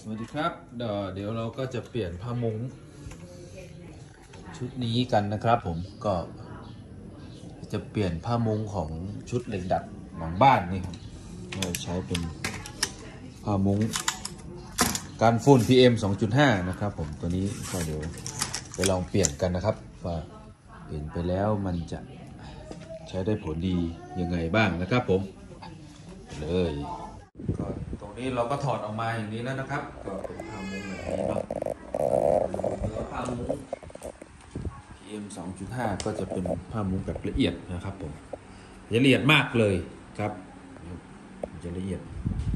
วัสดีครับเดี๋ยวเราก็จะเปลี่ยนผ้ามุ้งชุดนี้กันนะครับผมก็จะเปลี่ยนผ้ามุ้งของชุดเหล็กดัดหลังบ้านนี่ครับเราใช้เป็นผ้ามุ้งกันฝุ่น PM 2.5 นะครับผมตัวนี้ก็เดี๋ยวไปลองเปลี่ยนกันนะครับว่าเปลี่ยนไปแล้วมันจะใช้ได้ผลดียังไงบ้างนะครับผมเลยก็ตรงนี้เราก็ถอดออกมาอย่างนี้แล้วนะครับก็เป็นผ้ามุ้งแบบนี้เนาะผ้ามุ้ง PM 2.5 ก็จะเป็นผ้ามุ้งแบบละเอียดนะครับผมละเอียดมากเลยครับจะละเอียด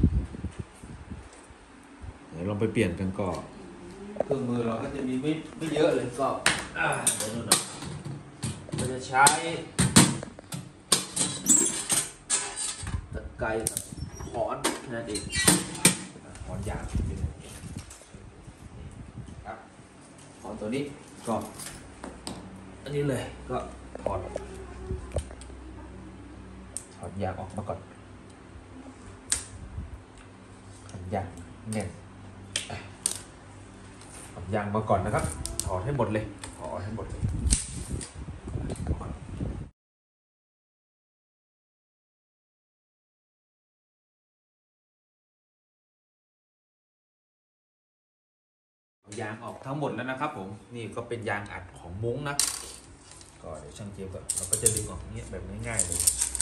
เดี๋ยวลองไปเปลี่ยนกันก็เครื่องมือเราก็จะมีไม่เยอะเลยก็เดี๋ยวนู่นเราจะใช้ตะไคร้กับขอนนั่นเองขอนยางครับขอนตัวนี้ก็อันนี้เลยก็ถอดยางออกมาก่อนถอดยางเนี่ยถอดยางมาก่อนนะครับถอดให้หมดเลยถอดให้หมดเลยยางออกทั้งหมดแล้วนะครับผมนี่ก็เป็นยางอัดของมุ้งนะก็เดี๋ยวช่างเจี๊ยบก็เราก็จะดึงออกอย่างเงี้ยแบบง่ายๆเลย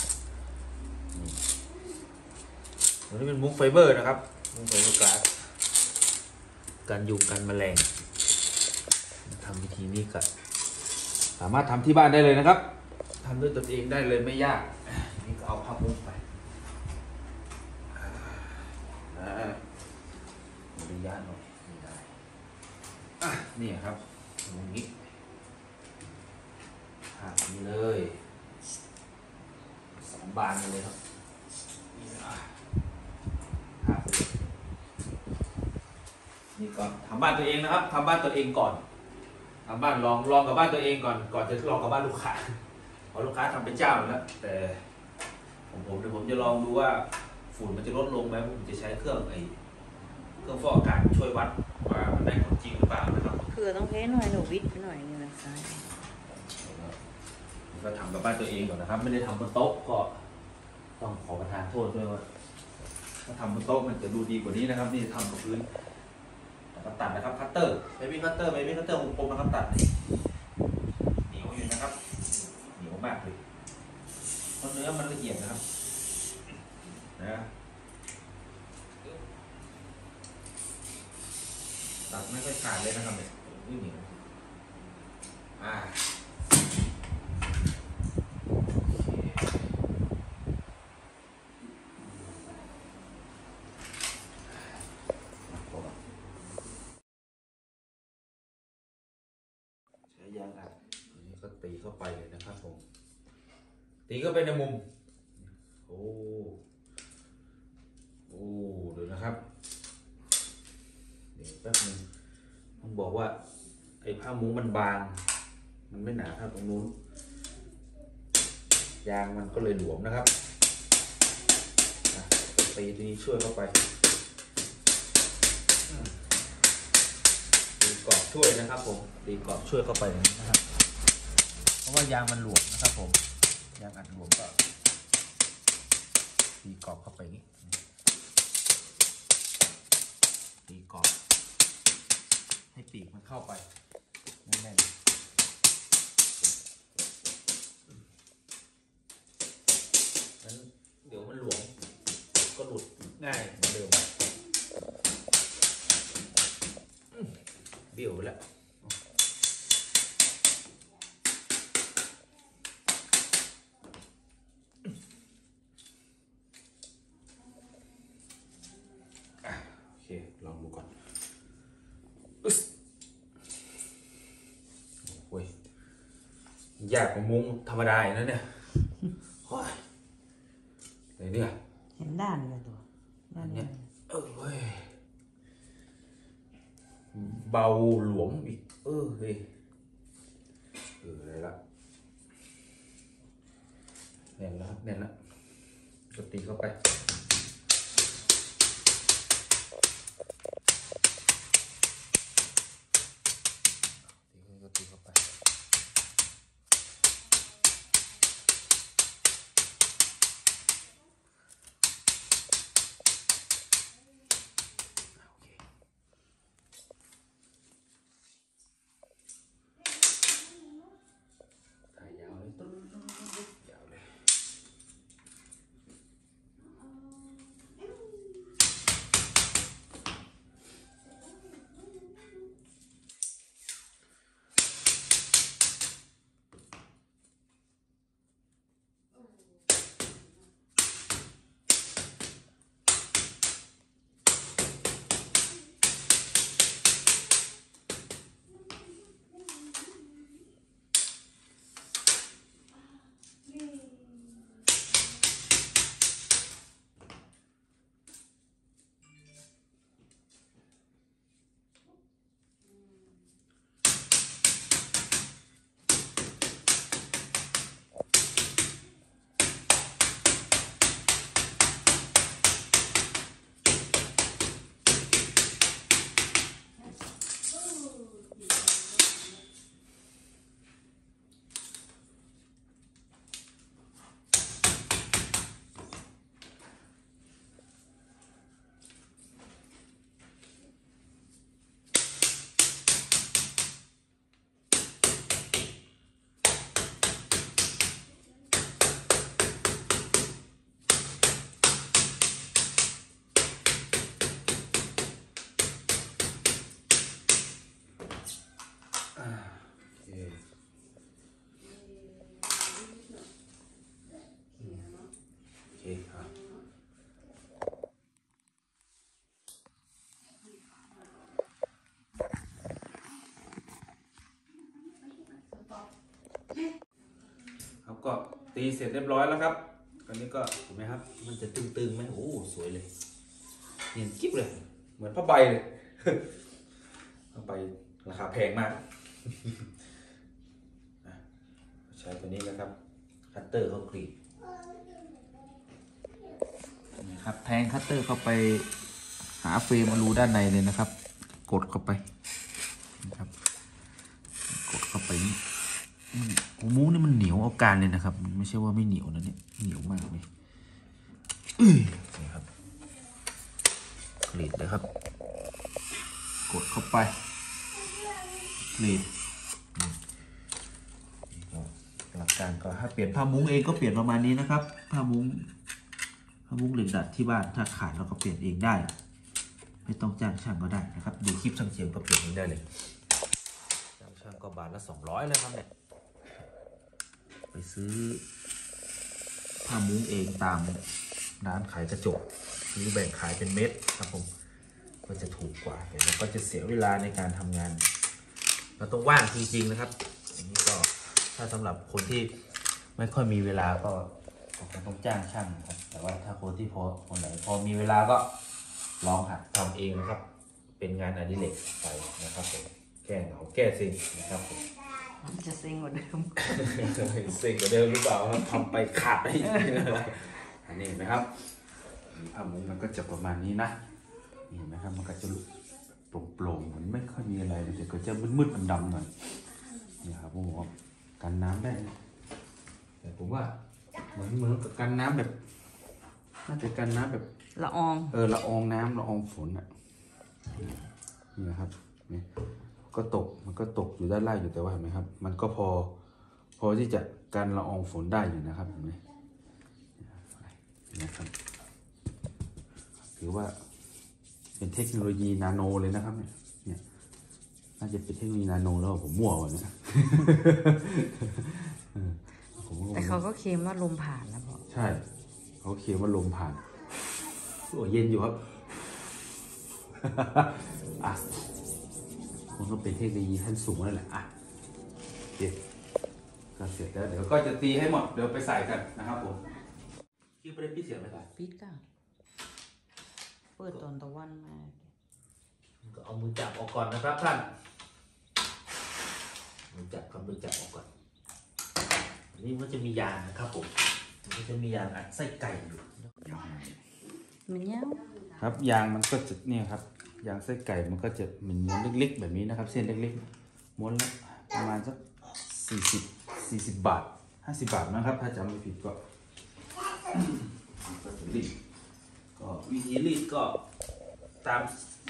ตัวนี้เป็นมุ้งไฟเบอร์นะครับมุ้งไฟเบอร์กลาสกันยุงกันแมลงทำวิธีนี้ก็สามารถทำที่บ้านได้เลยนะครับทำด้วยตนเองได้เลยไม่ยากนี่ก็เอาผ้ามุ้งไปดูยากหน่อยนี่ครับตรงนี้นี่เลย2 บานเลยครับนี่ก็ทำบ้านตัวเองนะครับทำบ้านตัวเองก่อนทำบ้านลองกับบ้านตัวเองก่อนจะลองกับบ้านลูกค้าเพราะลูกค้าทำเป็นเจ้าแล้วแต่ผมเดี๋ยวผมจะลองดูว่าฝุ่นมันจะลดลงไหมผมจะใช้เครื่องฟอกอากาศช่วยวัดว่ามันได้ผลจริงหรือเปล่านะครับคือต้องเพ้หน่อยหนูวิทย์หน่อยนี่นะคะก็ทำกับบ้านตัวเองก่อนนะครับไม่ได้ทำบนโต๊ะก็ต้องขอประทานโทษด้วยว่าถ้าทำบนโต๊ะมันจะดูดีกว่านี้นะครับนี่ทำกับพื้นตัดนะครับคัตเตอร์ไม่มีคัตเตอร์คมนะครับตัดเหนียวอยู่นะครับเหนียวมากเลยเพราะเนื้อมันละเอียดนะครับนะตัดไม่ค่อยขาดเลยนะครับเนี่ยนี่เหนียวยางอัดอันนี้ก็ตีเข้าไปเลยนะครับผมตีเข้าไปในมุมโอ้เดี๋ยวนะครับเดี๋ยวแป๊บนึงต้องบอกว่าไอ้ผ้ามุ้งมันบางมันไม่หนาเท่าตรงนู้นยางมันก็เลยหลวมนะครับตีตัวนี้ช่วยเข้าไปตีกรอบช่วยนะครับผมตีกรอบช่วยเข้าไปนะครับเพราะว่ายางมันหลวมนะครับผมยางอัดหลวมก็ตีกรอบเข้าไปนี้ตีกรอบให้ปีกมันเข้าไปแน่นๆนั้นเดี๋ยวมันหลวมก็หลุดง่ายเหมือนเดิมเบี้ยวไปแล้วโอเคลองดูก่อนโอ้ยยากกว่ามุ้งธรรมดาอย่างนั้นเนี่ยอะไรเนี่ยเห็นด้านเลยตัวด้านนี้เว้ยเบาหลวมอีกเฮ้ยอะไรละแน่นแล้วก็ตีเข้าไปก็ตีเสร็จเรียบร้อยแล้วครับตอนนี้ก็เห็นไหมครับมันจะตึงๆไหมโอ้สวยเลยเนียนกิ๊บเลยเหมือนผ้าใบเลย ผ้าใบราคาแพงมาก ใช้ตัวนี้นะครับคัตเตอร์เข้ากรีดนะครับแทงคัตเตอร์เข้าไปหาเฟรมอลูด้านในเลยนะครับกดเข้าไปนะครับกดเข้าไปนี่มุ้งนี่มันเหนียวเอาการเลยนะครับไม่ใช่ว่าไม่เหนียวนะเนี่ยเหนียวมากเลยนี่ครับกรีดเลยครับกดเข้าไปกรีดหลักการก็ถ้าเปลี่ยนผ้ามุ้งเองก็เปลี่ยนประมาณนี้นะครับผ้ามุ้งเหล็กดัดที่บ้านถ้าขาดเราก็เปลี่ยนเองได้ไม่ต้องจ้างช่างก็ได้นะครับดูคลิปช่างเฉียมก็เปลี่ยนเองได้เลยจ้างช่างก็บาทละ200เลยครับเนี่ยไปซื้อผ้ามุ้งเองตามร้านขายกระจกหรือแบ่งขายเป็นเม็ดครับผมก็จะถูกกว่าแต่เราก็จะเสียเวลาในการทำงานเราต้องว่างจริงๆนะครับอันนี้ก็ถ้าสำหรับคนที่ไม่ค่อยมีเวลาก็ต้องจ้างช่างครับแต่ว่าถ้าคนที่คนไหนพอมีเวลาก็ลองหัดทำเองนะครับเป็นงานอดิเรกไปนะครับผมแก้เหงาแก้ซิงนะครับผมมันจะเซ็งกว่าเดิมเซ็งกว่าเดิมหรือเปล่าครับทำไปขาดได้อันนี้นะครับผ้ามุ้งมันก็จะประมาณนี้นะเห็นไหมครับมันก็จะโปร่งๆมันไม่ค่อยมีอะไรแต่ก็จะมืดๆดำๆหน่อยนี่ครับผมบอกกันน้ำได้แต่ผมว่าเหมือนกับกันน้ำแบบน่าจะกันน้ำแบบละอองละอองน้ำละอองฝนอ่ะนี่นะครับนี่ก็ตกมันก็ตกอยู่ด้านล่างอยู่แต่ว่าเห็นไหมครับมันก็พอที่จะกันละอองฝนได้อยู่นะครับเห็นไหมนะครับถือว่าเป็นเทคโนโลยีนาโนเลยนะครับเนี่ยน่าจะเป็นเทคโนโลยีนาโนแล้วผมมั่ววะเนี่ยแต่เขาก็เคลมว่าลมผ่านนะพ่อใช่เขาเคลมว่าลมผ่านโอ้เย็นอยู่ครับอ่ะมันก็เป็นเทคโนโลยีขั้นสูงนั่นแหละอ่ะเดี๋ยวก็เสร็จแล้วเดี๋ยวก็จะตีให้หมดเดี๋ยวไปใส่กันนะครับผมคิดประเด็นพิเศษไหมครับปิดก็เปิดตอนตะวันมาก็เอามือจับออกก่อนนะครับท่านมือจับกับมือจับออกก่อนนี่มันจะมียางนะครับผมมันจะมียางอัดไส้ไก่อยู่มันเนี้ยครับยางมันก็จะเนี่ยครับยางไส้ไก่มันก็จะเป็นม้วนเล็กๆแบบนี้นะครับเส้นเล็กๆม้วนละประมาณสัก40 บาท50 บาทนะครับถ้าจำไม่ผิดก็จะรีดก็วิธีรีดก็ตาม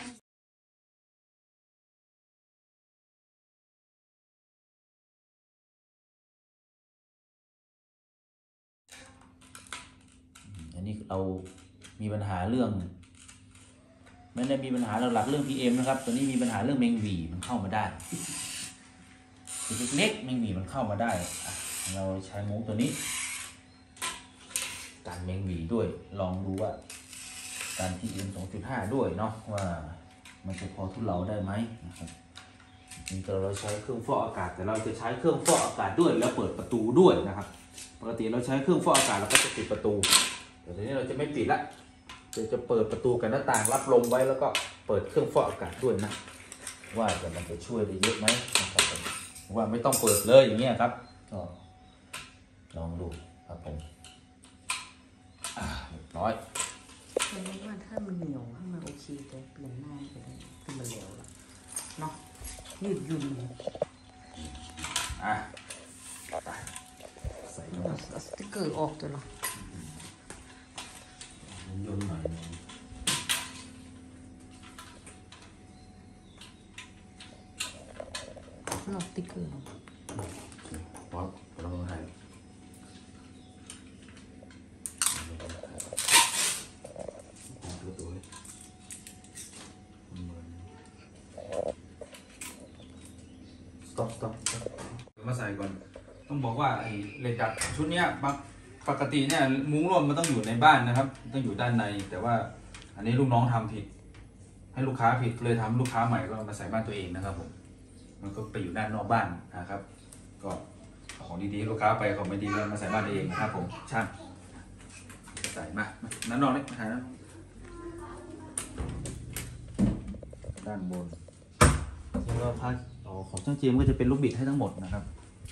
อันนี้เรามีปัญหาเรื่องไม่ได้มีปัญหาหลักๆเรื่อง PM นะครับตัวนี้มีปัญหาเรื่องแมงวีมันเข้ามาได้เล็กๆแมงวีมันเข้ามาได้เราใช้มุ้งตัวนี้การแมงวีด้วยลองดูว่าการ PM 2.5 ด้วยเนาะว่ามันจะพอทุเลาได้ไหมนะครับจริงๆเราใช้เครื่องฟอกอากาศแต่เราจะใช้เครื่องฟอกอากาศด้วยแล้วเปิดประตูด้วยนะครับปกติเราใช้เครื่องฟอกอากาศเราก็จะปิดประตูแต่ทีนี้เราจะไม่ปิดละจะเปิดประตูกับหน้าต่างรับลมไว้แล้วก็เปิดเครื่องฟอกอากาศด้วยนะว่าแต่มันจะช่วยได้เยอะไหมนะครับว่าไม่ต้องเปิดเลยอย่างเงี้ยครับก็ลองดูครับผมเรียบร้อยฉันว่าถ้ามันเหนียวถ้ามันโอเคแต่เปลี่ยนหน้าไปได้คือมันเหลวแล้วเนาะยืดหยุ่นใส่ลงสติ๊กเกอร์ออกตัวหรอโยนหน่อยนอกสติ๊กเกอร์พอเราลองถ่ายstop มาใส่ก่อนต้องบอกว่าไอ้เหล็กดัดชุดเนี้ยปกติเนี่ยมุ้งลวดมันต้องอยู่ในบ้านนะครับต้องอยู่ด้านในแต่ว่าอันนี้ลูกน้องทำผิดให้ลูกค้าผิดเลยทำลูกค้าใหม่ก็มาใส่บ้านตัวเองนะครับผมมันก็ไปอยู่ด้านนอกบ้านนะครับก็ขอของดีๆลูกค้าไปของไม่ดีเรามาใส่บ้านเองนะครับผมช่างใส่มานั่นนอนเลยหาด้านบนแล้วก็พักของช่างเจมก็จะเป็นลูกบิดให้ทั้งหมดนะครับ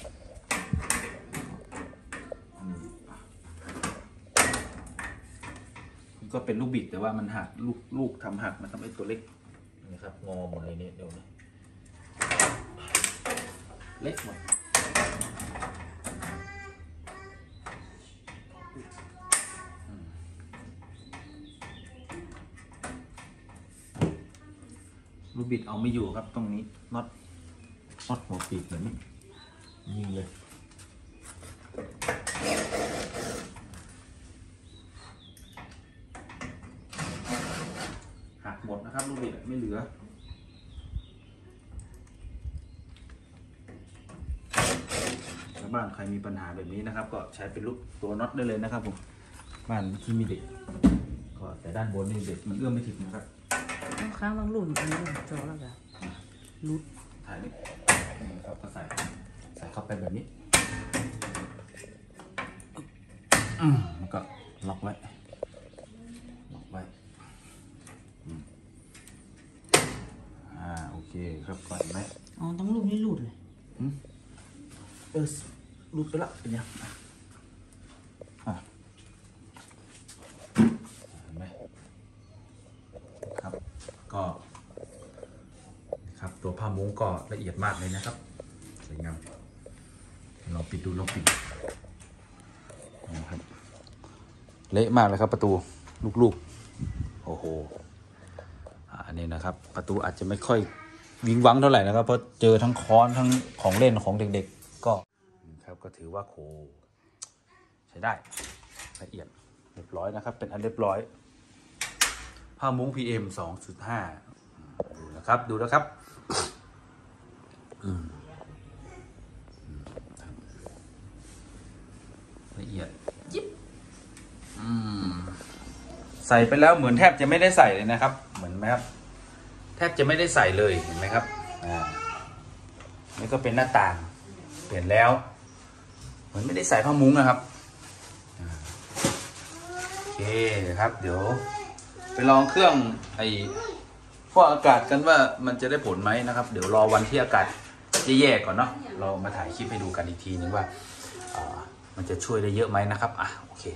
ก็เป็นลูกบิดแต่ว่ามันหักลูกทำหักมันทำให้ตัวเล็กนะครับงอหมดเลยเนี่ยเดี๋ยวนะเล็กหมดลูกบิดเอาไม่อยู่ครับตรงนี้น็อตหัวปีกแบบนี้ยิงเลยหักหมดนะครับลูกบิดไม่เหลือถ้าบ้านใครมีปัญหาแบบนี้นะครับก็ใช้เป็นลูกตัวน็อตได้เลยนะครับผมบ้านที่มีเด็กก็แต่ด้านบนนี่เด็กมันเอื้อมไม่ถึงนะครับข้างบางหลุนอันนี้จอแล้วกันรุดถ่ายนี่ครับก็ใส่เข้าไปแบบนี้แล้วก็ล็อกไว้โอเคครับก่อนไหมอ๋อต้องรูดให้หลุดเลยหลุดไปละเป็นยังเห็นไหมครับก็ครับตัวผ้ามุ้งก็ละเอียดมากเลยนะครับสวยงามเราปิดดูนะครับเละมากเลยครับประตูลูกๆโอ้โหอันนี้นะครับประตูอาจจะไม่ค่อยวิงวังเท่าไหร่นะครับเพราะเจอทั้งค้อนทั้งของเล่นของเด็กๆก็ครับก็ถือว่าโคใช้ได้ละเอียดเรียบร้อยนะครับเป็นอันเรียบร้อยผ้ามุ้ง PM 2.5 ดูนะครับละเอียดยิบใส่ไปแล้วเหมือนแทบจะไม่ได้ใส่เลยนะครับเหมือนไหมครับแทบจะไม่ได้ใส่เลยเห็นไหมครับนี่ก็เป็นหน้าต่างเปลี่ยนแล้วเหมือนไม่ได้ใส่ผ้ามุ้งนะครับโอเคครับเดี๋ยวไปลองเครื่องฟอกอากาศกันว่ามันจะได้ผลไหมนะครับเดี๋ยวรอวันที่อากาศจะแย่ก่อนเนาะเรามาถ่ายคลิปให้ดูกันอีกทีนึงว่ามันจะช่วยได้เยอะไหมนะครับโอเค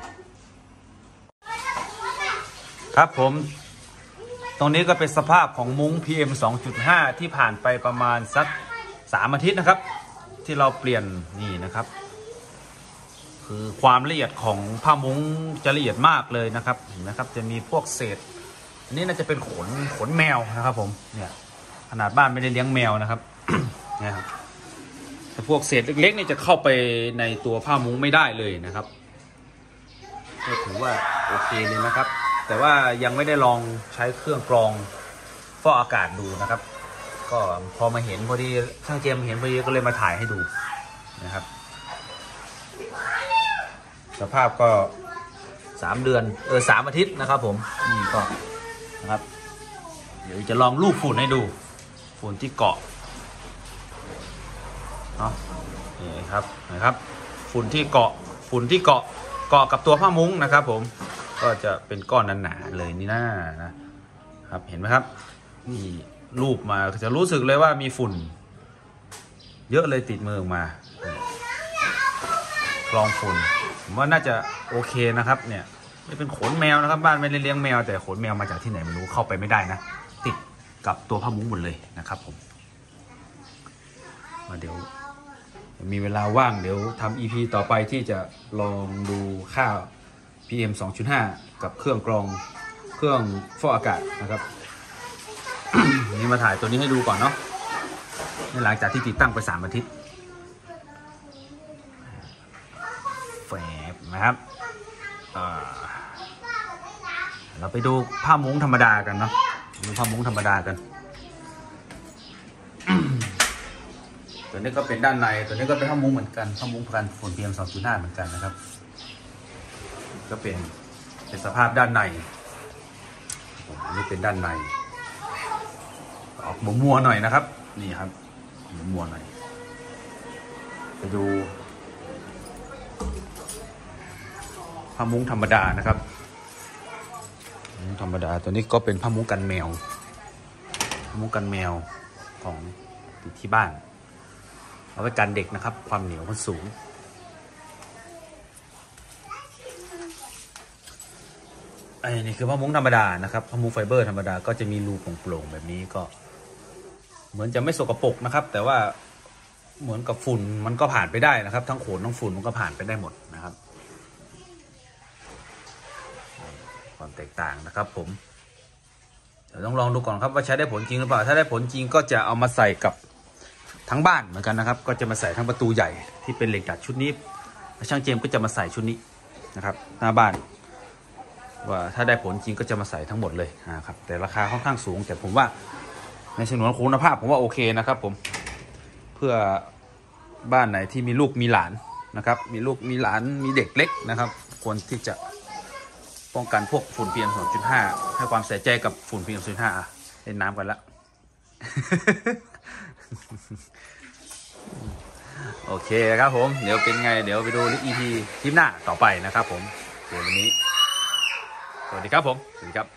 ครับผมตรงนี้ก็เป็นสภาพของมุ้ง PM 2.5 ที่ผ่านไปประมาณสัก3 อาทิตย์นะครับที่เราเปลี่ยนนี่นะครับคือความละเอียดของผ้ามุ้งจะละเอียดมากเลยนะครับเห็นไหมครับจะมีพวกเศษอันนี้น่าจะเป็นขนแมวนะครับผมเนี่ยขนาดบ้านไม่ได้เลี้ยงแมวนะครับ เนี่ยครับแต่พวกเศษเล็กๆนี่จะเข้าไปในตัวผ้ามุ้งไม่ได้เลยนะครับก็ถือว่าโอเคเลยนะครับแต่ว่ายังไม่ได้ลองใช้เครื่องกรองฟอกอากาศดูนะครับก็พอมาเห็นพอดีช่างเจมเห็นพอดีก็เลยมาถ่ายให้ดูนะครับสภาพก็3 เดือน3 อาทิตย์นะครับผมนี่ก็นะครับเดี๋ยวจะลองลูบฝุ่นให้ดูฝุ่นที่เกาะเนาะนี่ครับนะครับฝุ่นที่เกาะกับตัวผ้ามุ้งนะครับผมก็จะเป็นก้อนหนาๆเลยนี่นะครับเห็นไหมครับนี่รูปมาจะรู้สึกเลยว่ามีฝุ่นเยอะเลยติดมือออกมากรองฝุ่นผมว่าน่าจะโอเคนะครับเนี่ยไม่เป็นขนแมวนะครับบ้านไม่ได้เลี้ยงแมวแต่ขนแมวมาจากที่ไหนไม่รู้เข้าไปไม่ได้นะติดกับตัวผ้ามุ้งหมดเลยนะครับผมมาเดี๋ยวมีเวลาว่างเดี๋ยวทำ EP ต่อไปที่จะลองดูค่า PM 2.5 กับเครื่องกรองเครื่องฟอกอากาศนะครับ นี่มาถ่ายตัวนี้ให้ดูก่อนเนาะหลังจากที่ติดตั้งไป3 อาทิตย์แฝบนะครับเราไปดูผ้ามุ้งธรรมดากันเนาะดูผ้ามุ้งธรรมดากัน ตัวนี้ก็เป็นด้านในตัวนี้ก็เป็นผ้ามุ้งเหมือนกันผ้ามุ้งกันฝุ่น PM 2.5 เหมือนกันนะครับก็เป็นสภาพด้านในอันนี้เป็นด้านในออกมัวๆหน่อยนะครับนี่ครับมัวๆหน่อยไปดูผ้ามุ้งธรรมดานะครับมุ้งธรรมดาตัวนี้ก็เป็นผ้ามุ้งกันแมวผ้ามุ้งกันแมวของที่บ้านเอาไว้กันเด็กนะครับความเหนียวมันสูงอันนี้คือผ้ามุ้งธรรมดานะครับผ้ามุ้งไฟเบอร์ธรรมดาก็จะมีรูโปร่งๆแบบนี้ก็เหมือนจะไม่สกปรกนะครับแต่ว่าเหมือนกับฝุ่นมันก็ผ่านไปได้นะครับทั้งโขนทั้งฝุ่นมันก็ผ่านไปได้หมดนะครับความแตกต่างนะครับผมเดี๋ยวต้องลองดูก่อนครับว่าใช้ได้ผลจริงหรือเปล่าถ้าได้ผลจริงก็จะเอามาใส่กับทั้งบ้านเหมือนกันนะครับก็จะมาใส่ทั้งประตูใหญ่ที่เป็นเหล็กดัดชุดนี้ช่างเจมส์ก็จะมาใส่ชุดนี้นะครับหน้าบ้านว่าถ้าได้ผลจริงก็จะมาใส่ทั้งหมดเลยนะครับแต่ราคาค่อนข้างสูงแต่ผมว่าในฉนวนคุณภาพผมว่าโอเคนะครับผมเพื่อบ้านไหนที่มีลูกมีหลานนะครับมีลูกมีหลานมีเด็กเล็กนะครับควรที่จะป้องกันพวกฝุ่น PM 2.5 ให้ความใส่ใจกับฝุ่น PM 2.5 เล่นน้ำกันละ โอเคครับผมเดี๋ยวเป็นไงเดี๋ยวไปดู EP คลิปหน้าต่อไปนะครับผมเดี๋ยววันนี้สวัสดีครับผมสวัสดีครับ